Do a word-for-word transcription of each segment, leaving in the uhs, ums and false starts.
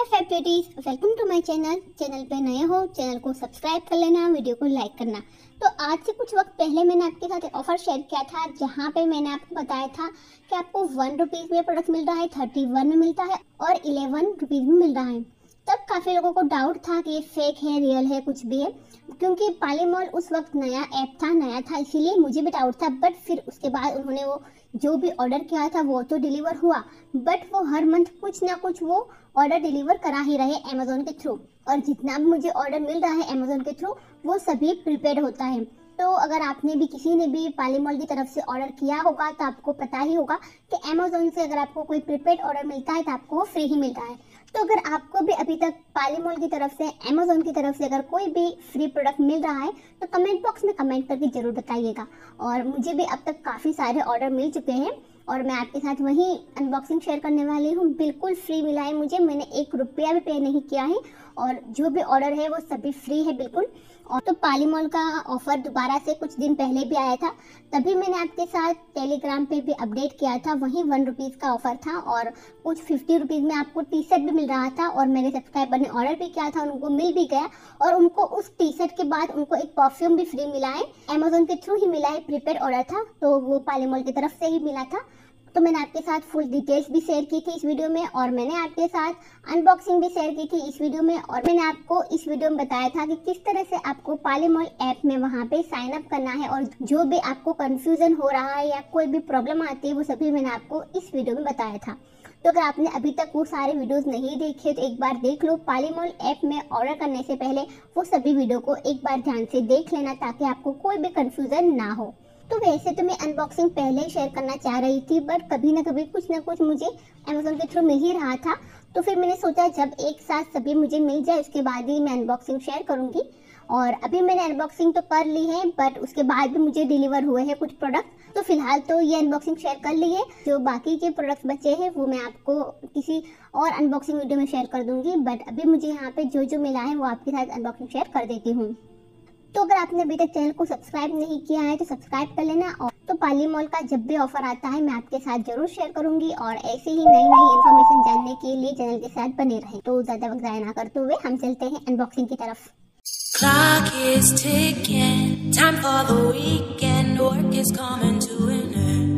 फेवरेटीज, welcome to my channel. Channel पे नए हो चैनल को सब्सक्राइब कर लेना, वीडियो को लाइक करना। तो आज से कुछ वक्त पहले मैंने आपके साथ एक ऑफर शेयर किया था जहाँ पे मैंने आपको बताया था कि आपको वन रुपीज़ में प्रोडक्ट मिल रहा है, थर्टी वन में मिलता है और इलेवन रुपीज़ में मिल रहा है। तब काफ़ी लोगों को डाउट था कि ये फेक है, रियल है, कुछ भी है, क्योंकि पालीमॉल उस वक्त नया ऐप था, नया था, इसीलिए मुझे भी डाउट था। बट फिर उसके बाद उन्होंने वो जो भी ऑर्डर किया था वो तो डिलीवर हुआ, बट वो हर मंथ कुछ ना कुछ वो ऑर्डर डिलीवर करा ही रहे अमेजोन के थ्रू। और जितना भी मुझे ऑर्डर मिल रहा है अमेजोन के थ्रू वो सभी प्रीपेड होता है। तो अगर आपने भी किसी ने भी पालीमॉल की तरफ से ऑर्डर किया होगा तो आपको पता ही होगा कि अमेजोन से अगर आपको कोई प्रीपेड ऑर्डर मिलता है तो आपको वो फ्री ही मिलता है। तो अगर आपको भी अभी तक पालीमॉल की तरफ से, अमेजोन की तरफ से अगर कोई भी फ्री प्रोडक्ट मिल रहा है तो कमेंट बॉक्स में कमेंट करके ज़रूर बताइएगा। और मुझे भी अब तक काफ़ी सारे ऑर्डर मिल चुके हैं और मैं आपके साथ वही अनबॉक्सिंग शेयर करने वाली हूँ। बिल्कुल फ्री मिला है मुझे, मैंने एक रुपया भी पे नहीं किया है और जो भी ऑर्डर है वो सभी फ्री है बिल्कुल। और तो पालीमॉल का ऑफ़र दोबारा से कुछ दिन पहले भी आया था, तभी मैंने आपके साथ टेलीग्राम पे भी अपडेट किया था। वहीं वन रुपीज़ का ऑफ़र था और कुछ फिफ्टी रुपीज़ में आपको टी शर्ट भी मिल रहा था। और मेरे सब्सक्राइबर ने ऑर्डर भी किया था, उनको मिल भी गया और उनको उस टी शर्ट के बाद उनको एक परफ्यूम भी फ्री मिला है। अमेजोन के थ्रू ही मिला है, प्रीपेड ऑर्डर था तो वो पालीमॉल की तरफ से ही मिला था। तो मैंने आपके साथ फुल डिटेल्स भी शेयर की थी इस वीडियो में और मैंने आपके साथ अनबॉक्सिंग भी शेयर की थी इस वीडियो में। और मैंने आपको इस वीडियो में बताया था कि किस तरह से आपको पालीमॉल ऐप में वहाँ पे साइन अप करना है और जो भी आपको कंफ्यूजन हो रहा है या कोई भी प्रॉब्लम आती है वो सभी मैंने आपको इस वीडियो में बताया था। तो अगर आपने अभी तक वो सारे वीडियोस नहीं देखे तो एक बार देख लो। पालीमॉल ऐप में ऑर्डर करने से पहले वो सभी वीडियो को एक बार ध्यान से देख लेना ताकि आपको कोई भी कंफ्यूजन ना हो। तो वैसे तो मैं अनबॉक्सिंग पहले ही शेयर करना चाह रही थी, बट कभी ना कभी कुछ ना कुछ मुझे अमेजोन के थ्रू मिल ही रहा था। तो फिर मैंने सोचा जब एक साथ सभी मुझे मिल जाए उसके बाद ही मैं अनबॉक्सिंग शेयर करूंगी। और अभी मैंने अनबॉक्सिंग तो कर ली है, बट उसके बाद भी मुझे डिलीवर हुए हैं कुछ प्रोडक्ट। तो फिलहाल तो ये अनबॉक्सिंग शेयर कर ली है, जो बाकी के प्रोडक्ट्स बचे हैं वो मैं आपको किसी और अनबॉक्सिंग वीडियो में शेयर कर दूंगी। बट अभी मुझे यहाँ पे जो जो मिला है वो आपके साथ अनबॉक्सिंग शेयर कर देती हूँ। तो अगर आपने अभी तक चैनल को सब्सक्राइब नहीं किया है तो सब्सक्राइब कर लेना। और तो पालीमॉल का जब भी ऑफर आता है मैं आपके साथ जरूर शेयर करूंगी और ऐसे ही नई नई इन्फॉर्मेशन जानने के लिए चैनल के साथ बने रहें। तो ज्यादा वक्त ज़ाया ना करते हुए हम चलते हैं अनबॉक्सिंग की तरफ। Clock is ticking, time for the weekend, work is coming to an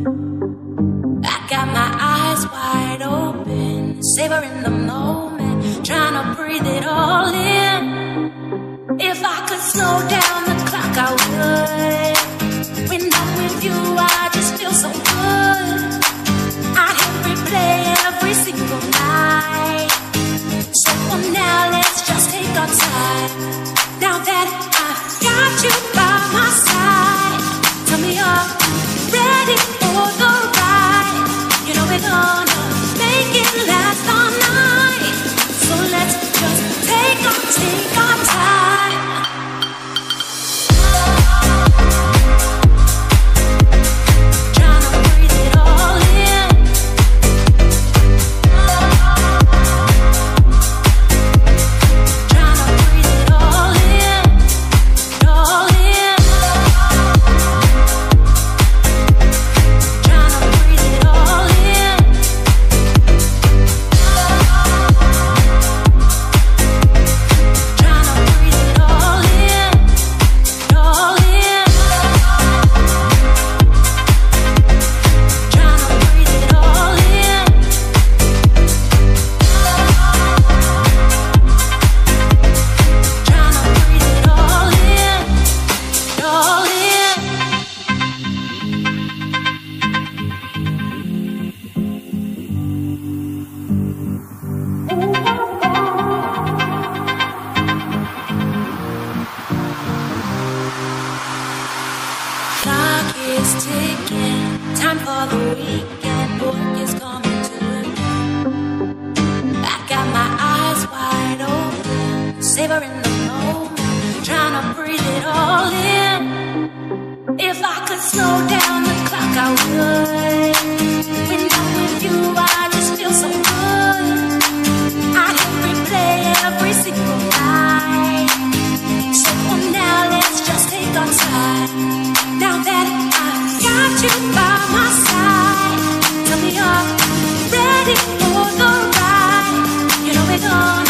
end. I got my eyes wide open, savoring the moment, trying to breathe it all in. If I could slow down the clock, I would. When I'm with you, I just feel so good. I'd hit replay every single night. So for now, let's just take our time. Now that I've got you by my side, tell me are you ready for the ride? You know we're gonna make it last all night. So let's just take our, take our time. Is ticking, time for the weekend, work is coming to an end. I got my eyes wide open, savoring the moment, trying to breathe it all in. If I could slow down the clock, I would. When I'm with you, I just feel so good. I'd hit replay every single night. So for now, let's just take our time. Now that I've got you by my side, tell me are you ready for the ride? You know we're gonna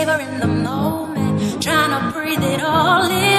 savoring the moment, trying to breathe it all in.